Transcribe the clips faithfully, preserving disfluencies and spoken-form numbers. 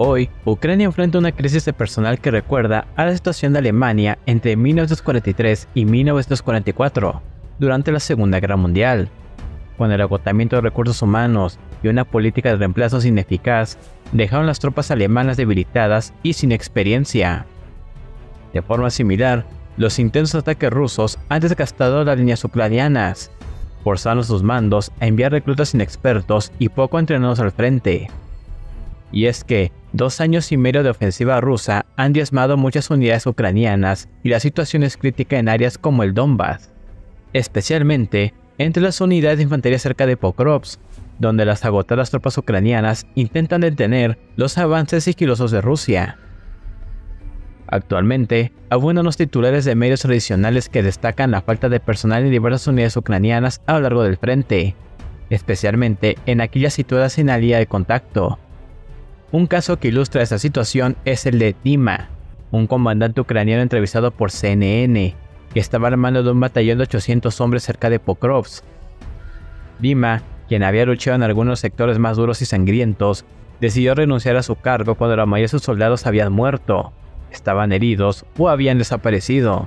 Hoy, Ucrania enfrenta una crisis de personal que recuerda a la situación de Alemania entre mil novecientos cuarenta y tres y mil novecientos cuarenta y cuatro, durante la Segunda Guerra Mundial, cuando el agotamiento de recursos humanos y una política de reemplazos ineficaz dejaron las tropas alemanas debilitadas y sin experiencia. De forma similar, los intensos ataques rusos han desgastado las líneas ucranianas, forzando a sus mandos a enviar reclutas inexpertos y poco entrenados al frente. Y es que, dos años y medio de ofensiva rusa han diezmado muchas unidades ucranianas y la situación es crítica en áreas como el Donbass, especialmente entre las unidades de infantería cerca de Pokrovsk, donde las agotadas tropas ucranianas intentan detener los avances sigilosos de Rusia. Actualmente, abundan los titulares de medios tradicionales que destacan la falta de personal en diversas unidades ucranianas a lo largo del frente, especialmente en aquellas situadas en la línea de contacto. Un caso que ilustra esta situación es el de Dima, un comandante ucraniano entrevistado por C N N, que estaba al mando de un batallón de ochocientos hombres cerca de Pokrovsk. Dima, quien había luchado en algunos sectores más duros y sangrientos, decidió renunciar a su cargo cuando la mayoría de sus soldados habían muerto, estaban heridos o habían desaparecido.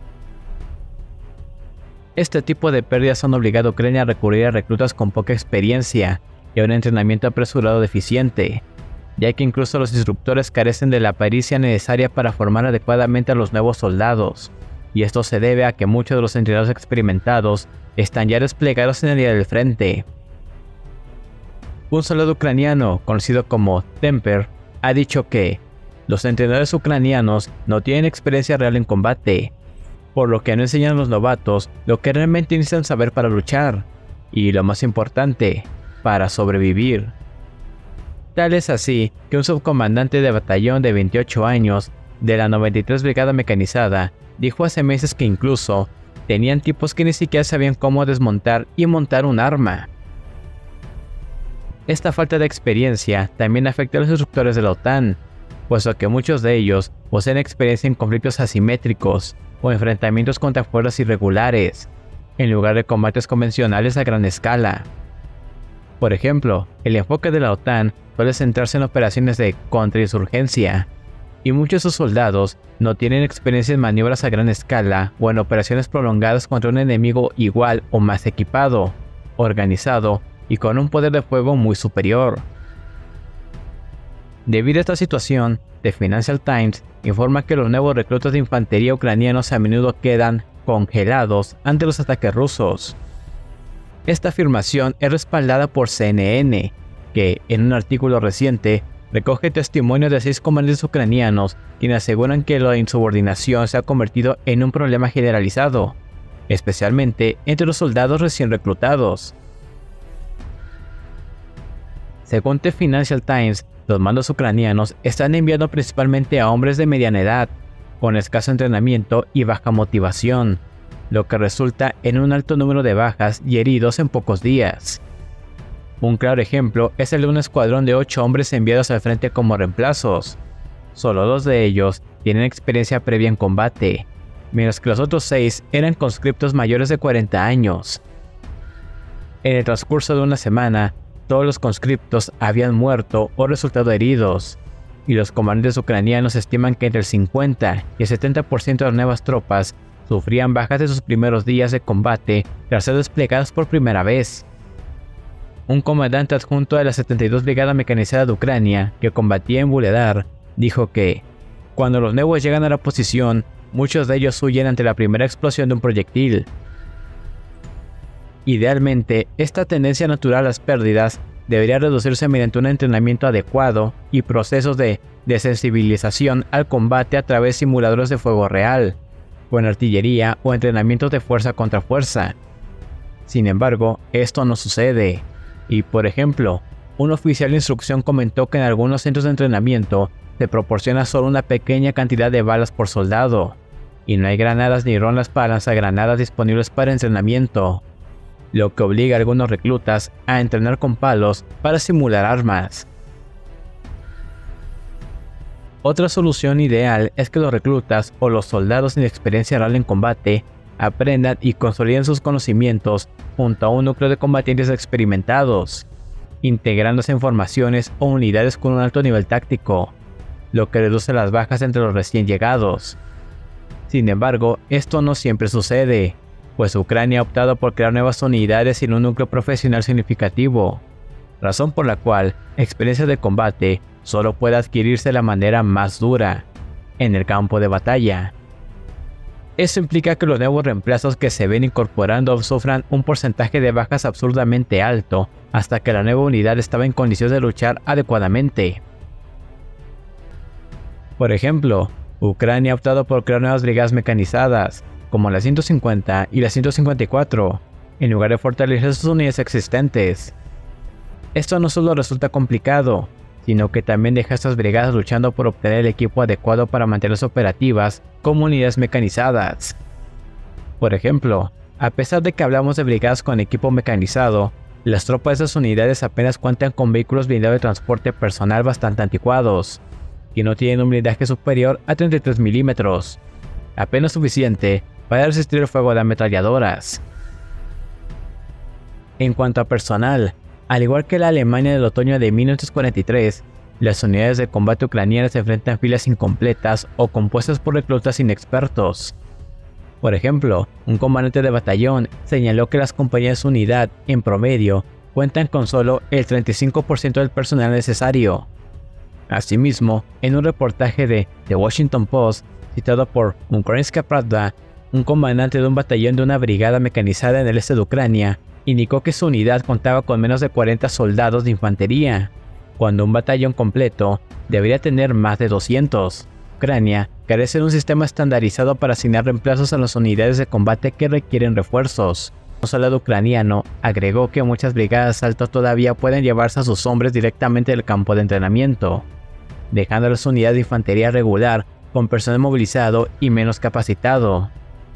Este tipo de pérdidas han obligado a Ucrania a recurrir a reclutas con poca experiencia y a un entrenamiento apresurado deficiente, ya que incluso los instructores carecen de la pericia necesaria para formar adecuadamente a los nuevos soldados, y esto se debe a que muchos de los entrenadores experimentados están ya desplegados en el día del frente. Un soldado ucraniano, conocido como Temper, ha dicho que los entrenadores ucranianos no tienen experiencia real en combate, por lo que no enseñan a los novatos lo que realmente necesitan saber para luchar, y lo más importante, para sobrevivir. Tal es así que un subcomandante de batallón de veintiocho años de la noventa y tres Brigada Mecanizada dijo hace meses que incluso tenían tipos que ni siquiera sabían cómo desmontar y montar un arma. Esta falta de experiencia también afecta a los instructores de la OTAN, puesto que muchos de ellos poseen experiencia en conflictos asimétricos o enfrentamientos contra fuerzas irregulares, en lugar de combates convencionales a gran escala. Por ejemplo, el enfoque de la OTAN suele centrarse en operaciones de contrainsurgencia, y muchos de sus soldados no tienen experiencia en maniobras a gran escala o en operaciones prolongadas contra un enemigo igual o más equipado, organizado y con un poder de fuego muy superior. Debido a esta situación, The Financial Times informa que los nuevos reclutas de infantería ucranianos a menudo quedan congelados ante los ataques rusos. Esta afirmación es respaldada por C N N, que, en un artículo reciente, recoge testimonio de seis comandantes ucranianos quienes aseguran que la insubordinación se ha convertido en un problema generalizado, especialmente entre los soldados recién reclutados. Según The Financial Times, los mandos ucranianos están enviando principalmente a hombres de mediana edad, con escaso entrenamiento y baja motivación, lo que resulta en un alto número de bajas y heridos en pocos días. Un claro ejemplo es el de un escuadrón de ocho hombres enviados al frente como reemplazos. Solo dos de ellos tienen experiencia previa en combate, mientras que los otros seis eran conscriptos mayores de cuarenta años. En el transcurso de una semana, todos los conscriptos habían muerto o resultado heridos, y los comandantes ucranianos estiman que entre el cincuenta y el setenta por ciento de las nuevas tropas sufrían bajas de sus primeros días de combate tras ser desplegadas por primera vez. Un comandante adjunto de la setenta y dos Brigada Mecanizada de Ucrania, que combatía en Vuhledar, dijo que, cuando los nuevos llegan a la posición, muchos de ellos huyen ante la primera explosión de un proyectil. Idealmente, esta tendencia natural a las pérdidas debería reducirse mediante un entrenamiento adecuado y procesos de desensibilización al combate a través de simuladores de fuego real, con artillería o entrenamientos de fuerza contra fuerza. Sin embargo, esto no sucede. Y, por ejemplo, un oficial de instrucción comentó que en algunos centros de entrenamiento se proporciona solo una pequeña cantidad de balas por soldado, y no hay granadas ni rondas para lanzagranadas disponibles para entrenamiento, lo que obliga a algunos reclutas a entrenar con palos para simular armas. Otra solución ideal es que los reclutas o los soldados sin experiencia real en combate aprendan y consoliden sus conocimientos junto a un núcleo de combatientes experimentados. integrándose en formaciones o unidades con un alto nivel táctico, lo que reduce las bajas entre los recién llegados. Sin embargo, esto no siempre sucede, pues Ucrania ha optado por crear nuevas unidades sin un núcleo profesional significativo, razón por la cual experiencia de combate solo puede adquirirse de la manera más dura, en el campo de batalla. Eso implica que los nuevos reemplazos que se ven incorporando sufran un porcentaje de bajas absurdamente alto hasta que la nueva unidad estaba en condiciones de luchar adecuadamente. Por ejemplo, Ucrania ha optado por crear nuevas brigadas mecanizadas, como la ciento cincuenta y la ciento cincuenta y cuatro, en lugar de fortalecer sus unidades existentes. Esto no solo resulta complicado, sino que también deja a estas brigadas luchando por obtener el equipo adecuado para mantenerlas operativas como unidades mecanizadas. Por ejemplo, a pesar de que hablamos de brigadas con equipo mecanizado, las tropas de esas unidades apenas cuentan con vehículos blindados de transporte personal bastante anticuados, y no tienen un blindaje superior a treinta y tres milímetros, apenas suficiente para resistir el fuego de ametralladoras. En cuanto a personal, al igual que la Alemania del otoño de mil novecientos cuarenta y tres, las unidades de combate ucranianas se enfrentan filas incompletas o compuestas por reclutas inexpertos. Por ejemplo, un comandante de batallón señaló que las compañías unidad, en promedio, cuentan con solo el treinta y cinco por ciento del personal necesario. Asimismo, en un reportaje de The Washington Post, citado por Ukrainska Pravda, un comandante de un batallón de una brigada mecanizada en el este de Ucrania indicó que su unidad contaba con menos de cuarenta soldados de infantería, cuando un batallón completo debería tener más de doscientos. Ucrania carece de un sistema estandarizado para asignar reemplazos a las unidades de combate que requieren refuerzos. Un soldado ucraniano agregó que muchas brigadas de asalto todavía pueden llevarse a sus hombres directamente del campo de entrenamiento, dejando a las unidades de infantería regular con personal movilizado y menos capacitado.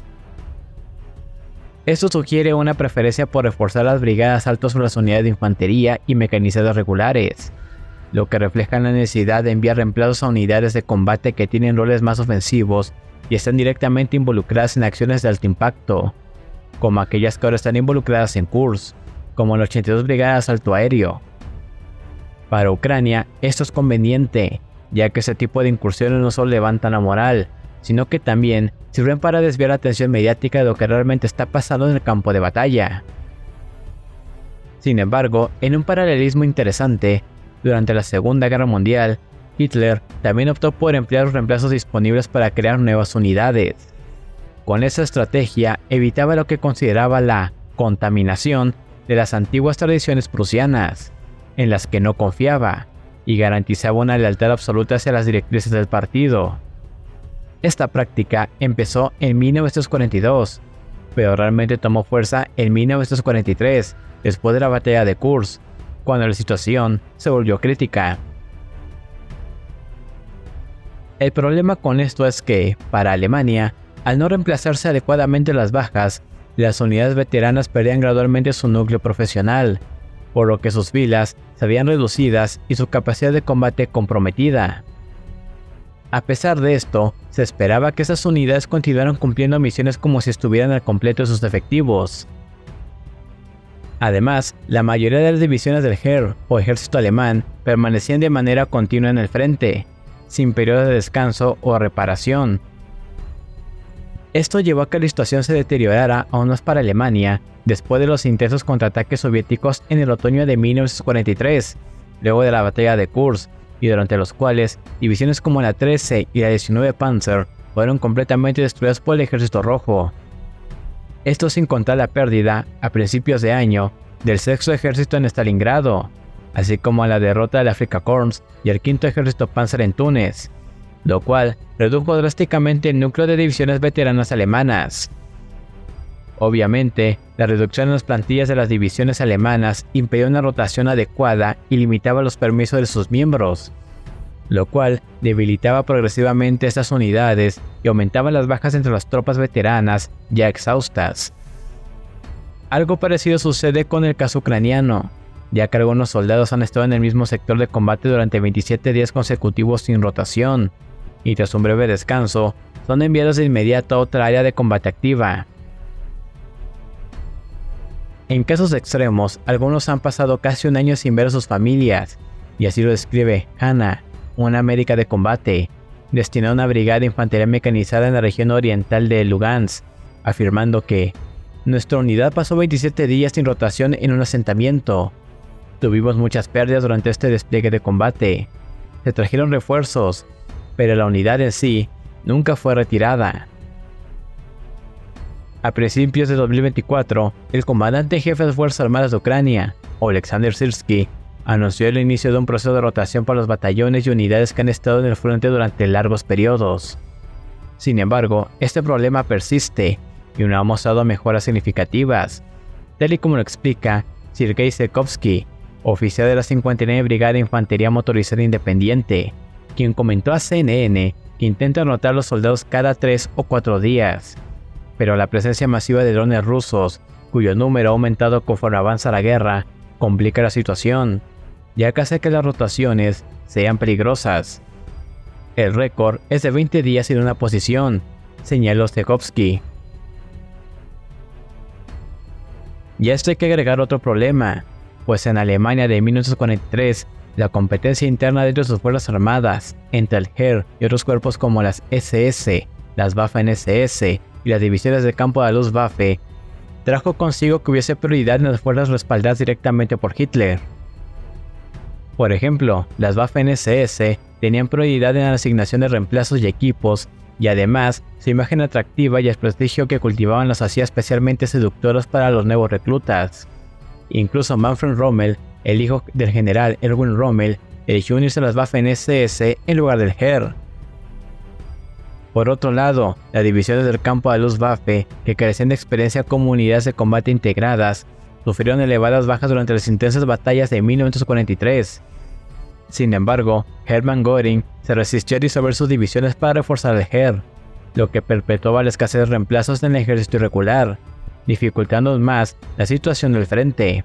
Esto sugiere una preferencia por reforzar las brigadas de asalto sobre las unidades de infantería y mecanizadas regulares, lo que refleja la necesidad de enviar reemplazos a unidades de combate que tienen roles más ofensivos y están directamente involucradas en acciones de alto impacto, como aquellas que ahora están involucradas en C U R S, como la ochenta y dos Brigada de Asalto Aéreo. Para Ucrania, esto es conveniente, ya que ese tipo de incursiones no solo levantan la moral, sino que también sirven para desviar la atención mediática de lo que realmente está pasando en el campo de batalla. Sin embargo, en un paralelismo interesante, durante la Segunda Guerra Mundial, Hitler también optó por emplear los reemplazos disponibles para crear nuevas unidades. Con esa estrategia evitaba lo que consideraba la contaminación de las antiguas tradiciones prusianas, en las que no confiaba, y garantizaba una lealtad absoluta hacia las directrices del partido. Esta práctica empezó en mil novecientos cuarenta y dos, pero realmente tomó fuerza en mil novecientos cuarenta y tres, después de la batalla de Kursk, cuando la situación se volvió crítica. El problema con esto es que, para Alemania, al no reemplazarse adecuadamente las bajas, las unidades veteranas perdían gradualmente su núcleo profesional, por lo que sus filas se habían reducidas y su capacidad de combate comprometida. A pesar de esto, se esperaba que esas unidades continuaran cumpliendo misiones como si estuvieran al completo de sus efectivos. Además, la mayoría de las divisiones del Heer o ejército alemán permanecían de manera continua en el frente, sin periodo de descanso o reparación. Esto llevó a que la situación se deteriorara aún más para Alemania después de los intensos contraataques soviéticos en el otoño de mil novecientos cuarenta y tres, luego de la batalla de Kursk, y durante los cuales divisiones como la trece y la diecinueve Panzer fueron completamente destruidas por el Ejército Rojo. Esto sin contar la pérdida, a principios de año, del sexto ejército en Stalingrado, así como la derrota del Afrika Korps y el quinto ejército Panzer en Túnez, lo cual redujo drásticamente el núcleo de divisiones veteranas alemanas. Obviamente, la reducción en las plantillas de las divisiones alemanas impidió una rotación adecuada y limitaba los permisos de sus miembros, lo cual debilitaba progresivamente estas unidades y aumentaba las bajas entre las tropas veteranas ya exhaustas. Algo parecido sucede con el caso ucraniano, ya que algunos soldados han estado en el mismo sector de combate durante veintisiete días consecutivos sin rotación, y tras un breve descanso, son enviados de inmediato a otra área de combate activa. En casos extremos, algunos han pasado casi un año sin ver a sus familias, y así lo describe Hannah, una médica de combate, destinada a una brigada de infantería mecanizada en la región oriental de Lugansk, afirmando que nuestra unidad pasó veintisiete días sin rotación en un asentamiento. Tuvimos muchas pérdidas durante este despliegue de combate. Se trajeron refuerzos, pero la unidad en sí nunca fue retirada. A principios de dos mil veinticuatro, el comandante en jefe de las Fuerzas Armadas de Ucrania, Oleksandr Syrskyi, anunció el inicio de un proceso de rotación para los batallones y unidades que han estado en el frente durante largos periodos. Sin embargo, este problema persiste y no ha mostrado mejoras significativas, tal y como lo explica Sergei Sekovsky, oficial de la cincuenta y nueve Brigada de Infantería Motorizada Independiente, quien comentó a C N N que intenta anotar a los soldados cada tres o cuatro días, pero la presencia masiva de drones rusos, cuyo número ha aumentado conforme avanza la guerra, complica la situación, ya que hace que las rotaciones sean peligrosas. El récord es de veinte días en una posición, señaló Sekovsky. Y a esto hay que agregar otro problema, pues en Alemania de mil novecientos cuarenta y tres, la competencia interna dentro de sus fuerzas armadas, entre el Heer y otros cuerpos como las S S, las Waffen S S y las divisiones de campo de la Luftwaffe, trajo consigo que hubiese prioridad en las fuerzas respaldadas directamente por Hitler. Por ejemplo, las Waffen S S tenían prioridad en la asignación de reemplazos y equipos, y además, su imagen atractiva y el prestigio que cultivaban las hacía especialmente seductoras para los nuevos reclutas. Incluso Manfred Rommel, el hijo del general Erwin Rommel, eligió unirse a las Waffen S S en lugar del Heer. Por otro lado, las divisiones del campo de la Luftwaffe, que carecían de experiencia como unidades de combate integradas, sufrieron elevadas bajas durante las intensas batallas de mil novecientos cuarenta y tres. Sin embargo, Hermann Göring se resistió a disolver sus divisiones para reforzar el Heer, lo que perpetuaba la escasez de reemplazos en el ejército irregular, dificultando más la situación del frente.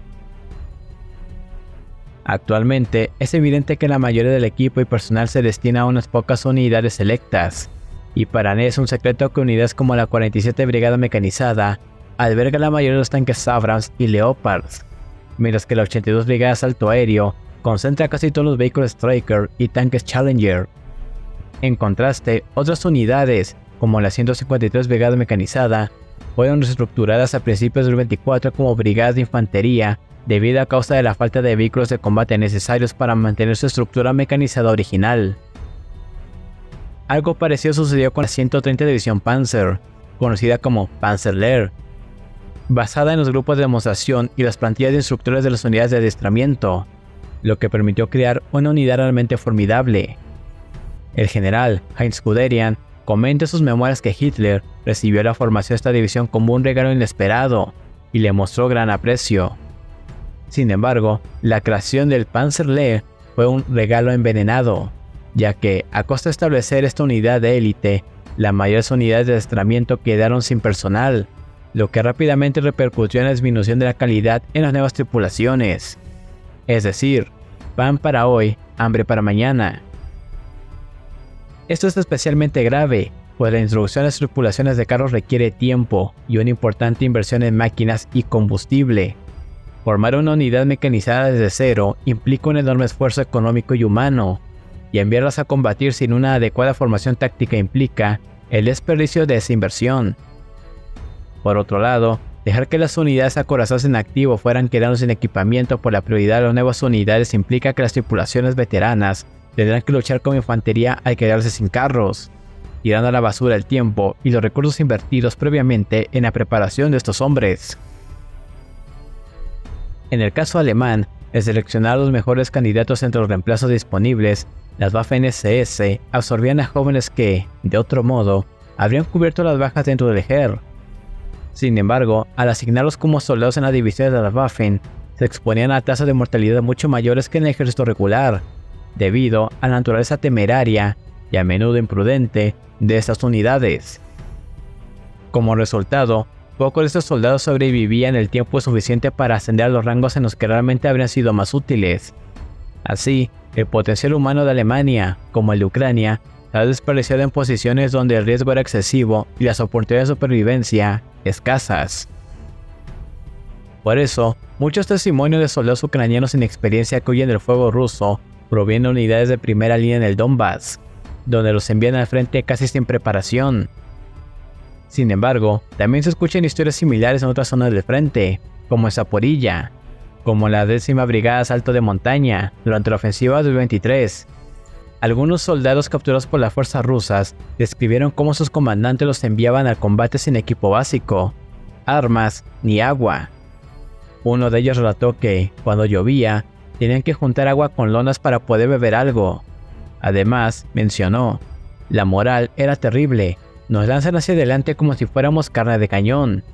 Actualmente, es evidente que la mayoría del equipo y personal se destina a unas pocas unidades selectas, y para nadie es un secreto que unidades como la cuarenta y siete Brigada Mecanizada alberga la mayoría de los tanques Abrams y Leopards, mientras que la ochenta y dos Brigada de Asalto Aéreo concentra casi todos los vehículos Striker y tanques Challenger. En contraste, otras unidades, como la ciento cincuenta y tres Brigada Mecanizada, fueron reestructuradas a principios del veinticuatro como brigadas de infantería debido a causa de la falta de vehículos de combate necesarios para mantener su estructura mecanizada original. Algo parecido sucedió con la ciento treinta División Panzer, conocida como Panzerlehr, basada en los grupos de demostración y las plantillas de instructores de las unidades de adiestramiento, lo que permitió crear una unidad realmente formidable. El general Heinz Guderian comenta en sus memorias que Hitler recibió la formación de esta división como un regalo inesperado y le mostró gran aprecio. Sin embargo, la creación del Panzerlehr fue un regalo envenenado, ya que, a costa de establecer esta unidad de élite, las mayores unidades de adiestramiento quedaron sin personal, lo que rápidamente repercutió en la disminución de la calidad en las nuevas tripulaciones. Es decir, pan para hoy, hambre para mañana. Esto es especialmente grave, pues la introducción de las tripulaciones de carros requiere tiempo y una importante inversión en máquinas y combustible. Formar una unidad mecanizada desde cero implica un enorme esfuerzo económico y humano, y enviarlas a combatir sin una adecuada formación táctica implica el desperdicio de esa inversión. Por otro lado, dejar que las unidades acorazadas en activo fueran quedando sin equipamiento por la prioridad de las nuevas unidades implica que las tripulaciones veteranas tendrán que luchar con infantería al quedarse sin carros, tirando a la basura el tiempo y los recursos invertidos previamente en la preparación de estos hombres. En el caso alemán, al seleccionar a los mejores candidatos entre los reemplazos disponibles, las Waffen S S absorbían a jóvenes que, de otro modo, habrían cubierto las bajas dentro del Heer. Sin embargo, al asignarlos como soldados en las divisiones de las Waffen, se exponían a tasas de mortalidad mucho mayores que en el ejército regular, debido a la naturaleza temeraria y a menudo imprudente de estas unidades. Como resultado, pocos de estos soldados sobrevivían el tiempo suficiente para ascender a los rangos en los que realmente habrían sido más útiles. Así, el potencial humano de Alemania, como el de Ucrania, se ha desperdiciado en posiciones donde el riesgo era excesivo y las oportunidades de supervivencia escasas. Por eso, muchos testimonios de soldados ucranianos sin experiencia que huyen del fuego ruso provienen de unidades de primera línea en el Donbass, donde los envían al frente casi sin preparación. Sin embargo, también se escuchan historias similares en otras zonas del frente, como en Zaporilla, como la décima Brigada de Asalto de Montaña durante la ofensiva del veintitrés. Algunos soldados capturados por las fuerzas rusas describieron cómo sus comandantes los enviaban al combate sin equipo básico, armas ni agua. Uno de ellos relató que, cuando llovía, tenían que juntar agua con lonas para poder beber algo. Además, mencionó, la moral era terrible, nos lanzan hacia adelante como si fuéramos carne de cañón.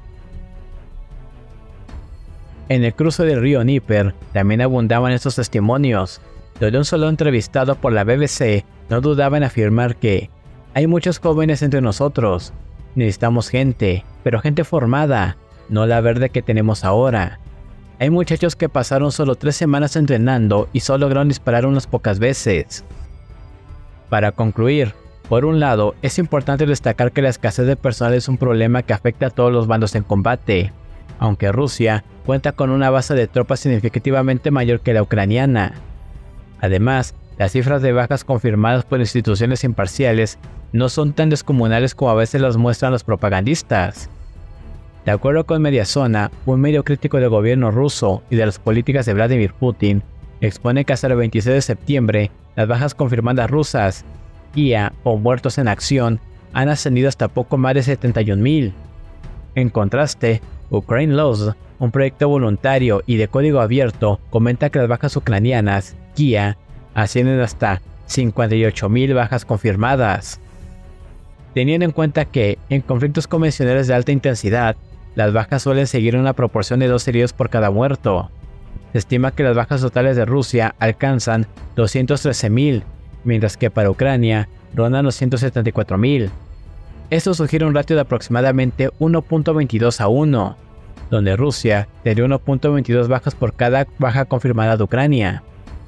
En el cruce del río Dnieper también abundaban estos testimonios, donde un soldado entrevistado por la B B C no dudaba en afirmar que hay muchos jóvenes entre nosotros, necesitamos gente, pero gente formada, no la verde que tenemos ahora. Hay muchachos que pasaron solo tres semanas entrenando y solo lograron disparar unas pocas veces. Para concluir, por un lado, es importante destacar que la escasez de personal es un problema que afecta a todos los bandos en combate, aunque Rusia cuenta con una base de tropas significativamente mayor que la ucraniana. Además, las cifras de bajas confirmadas por instituciones imparciales no son tan descomunales como a veces las muestran los propagandistas. De acuerdo con Mediazona, un medio crítico del gobierno ruso y de las políticas de Vladimir Putin, expone que hasta el veintiséis de septiembre, las bajas confirmadas rusas, I A o muertos en acción, han ascendido hasta poco más de setenta y un mil. En contraste, Ukraine Laws, un proyecto voluntario y de código abierto, comenta que las bajas ucranianas, I A, ascienden hasta cincuenta y ocho mil bajas confirmadas. Teniendo en cuenta que, en conflictos convencionales de alta intensidad, las bajas suelen seguir una proporción de dos heridos por cada muerto. Se estima que las bajas totales de Rusia alcanzan doscientos trece mil, mientras que para Ucrania rondan los ciento setenta y cuatro mil. Esto sugiere un ratio de aproximadamente uno punto veintidós a uno, donde Rusia tendría uno punto veintidós bajas por cada baja confirmada de Ucrania.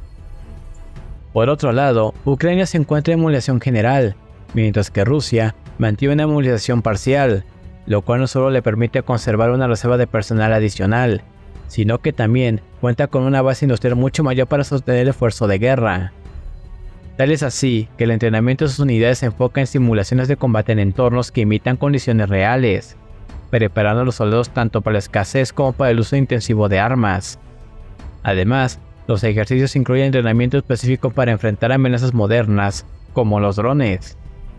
Por otro lado, Ucrania se encuentra en movilización general, mientras que Rusia mantiene una movilización parcial, lo cual no solo le permite conservar una reserva de personal adicional, sino que también cuenta con una base industrial mucho mayor para sostener el esfuerzo de guerra. Tal es así que el entrenamiento de sus unidades se enfoca en simulaciones de combate en entornos que imitan condiciones reales, preparando a los soldados tanto para la escasez como para el uso intensivo de armas. Además, los ejercicios incluyen entrenamiento específico para enfrentar amenazas modernas, como los drones.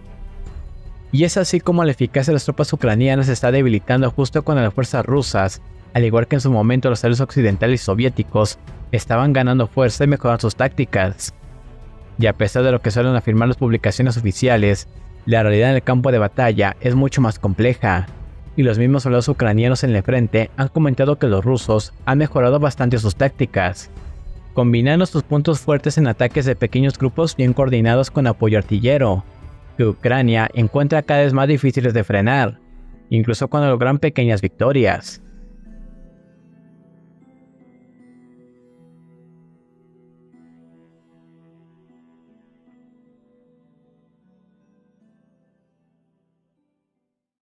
Y es así como la eficacia de las tropas ucranianas se está debilitando justo cuando las fuerzas rusas, al igual que en su momento los aliados occidentales y soviéticos, estaban ganando fuerza y mejorando sus tácticas. Y a pesar de lo que suelen afirmar las publicaciones oficiales, la realidad en el campo de batalla es mucho más compleja, y los mismos soldados ucranianos en el frente han comentado que los rusos han mejorado bastante sus tácticas, combinando sus puntos fuertes en ataques de pequeños grupos bien coordinados con apoyo artillero, que Ucrania encuentra cada vez más difíciles de frenar, incluso cuando logran pequeñas victorias.